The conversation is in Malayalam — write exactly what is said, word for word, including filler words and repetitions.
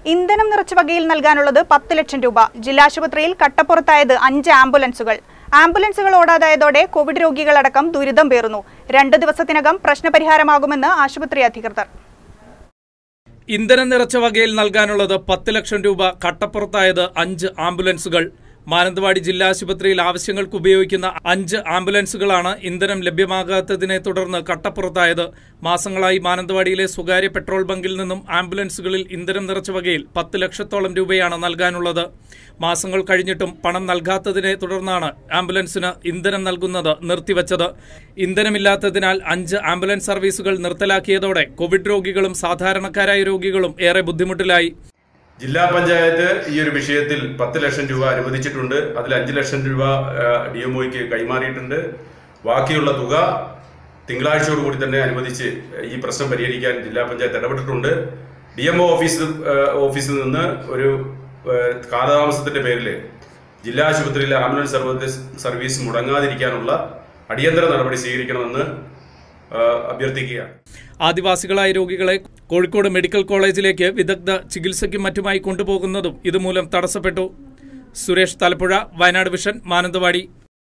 ഇന്ധനം നിറച്ച വകയിൽ നൽകാനുള്ളത് പത്ത് ലക്ഷം രൂപ. ജില്ലാശുപത്രിയിൽ കട്ടപ്പുറത്തായത് അഞ്ച് ആംബുലൻസുകൾ. ആംബുലൻസുകൾ ഓടാതായതോടെ കോവിഡ് രോഗികളടക്കം ദുരിതം പേറുന്നു. രണ്ട് ദിവസത്തിനകം പ്രശ്നപരിഹാരമാകുമെന്ന് ആശുപത്രി അധികൃതർ. ഇന്ധനം നിറച്ച വകയിൽ നൽകാനുള്ളത് പത്ത് ലക്ഷം രൂപ. കട്ടപ്പുറത്തായത് അഞ്ച് ആംബുലൻസുകൾ. മാനന്തവാടി ജില്ലാ ആശുപത്രിയിൽ ആവശ്യങ്ങൾക്ക് ഉപയോഗിക്കുന്ന അഞ്ച് ആംബുലൻസുകളാണ് ഇന്ധനം ലഭ്യമാകാത്തതിനെ തുടർന്ന് കട്ടപ്പുറത്തായത്. മാസങ്ങളായി മാനന്തവാടിയിലെ സ്വകാര്യ പെട്രോൾ ബങ്കിൽ നിന്നും ആംബുലൻസുകളിൽ ഇന്ധനം നിറച്ച വകയിൽ പത്ത് ലക്ഷത്തോളം രൂപയാണ് നൽകാനുള്ളത്. മാസങ്ങൾ കഴിഞ്ഞിട്ടും പണം നൽകാത്തതിനെ തുടർന്നാണ് ആംബുലൻസിന് ഇന്ധനം നൽകുന്നത് നിർത്തിവച്ചത്. ഇന്ധനമില്ലാത്തതിനാൽ അഞ്ച് ആംബുലൻസ് സർവീസുകൾ നിർത്തലാക്കിയതോടെ കോവിഡ് രോഗികളും സാധാരണക്കാരായ രോഗികളും ഏറെ ബുദ്ധിമുട്ടിലായി. ജില്ലാ പഞ്ചായത്ത് ഈ ഒരു വിഷയത്തിൽ പത്ത് ലക്ഷം രൂപ അനുവദിച്ചിട്ടുണ്ട്. അതിൽ അഞ്ച് ലക്ഷം രൂപ ഡി എം ഒയ്ക്ക് കൈമാറിയിട്ടുണ്ട്. ബാക്കിയുള്ള തുക തിങ്കളാഴ്ചയോടുകൂടി തന്നെ അനുവദിച്ച് ഈ പ്രശ്നം പരിഹരിക്കാൻ ജില്ലാ പഞ്ചായത്ത് ഇടപെട്ടിട്ടുണ്ട്. ഡി എം ഒ ഓഫീസ് ഓഫീസിൽ നിന്ന് ഒരു കാലതാമസത്തിന്റെ പേരിൽ ജില്ലാ ആശുപത്രിയിലെ ആംബുലൻസ് സർവീസ് സർവീസ് മുടങ്ങാതിരിക്കാനുള്ള അടിയന്തര നടപടി സ്വീകരിക്കണമെന്ന് അഭ്യർത്ഥിക്കുകയാണ്. ആദിവാസികളായ രോഗികളെ കോഴിക്കോട് മെഡിക്കൽ കോളേജിലേക്ക് വിദഗ്ധ ചികിത്സയ്ക്കും മറ്റുമായി കൊണ്ടുപോകുന്നതും ഇതുമൂലം തടസ്സപ്പെട്ടു. സുരേഷ് തലപ്പുഴ, വയനാട് വിഷൻ, മാനന്തവാടി.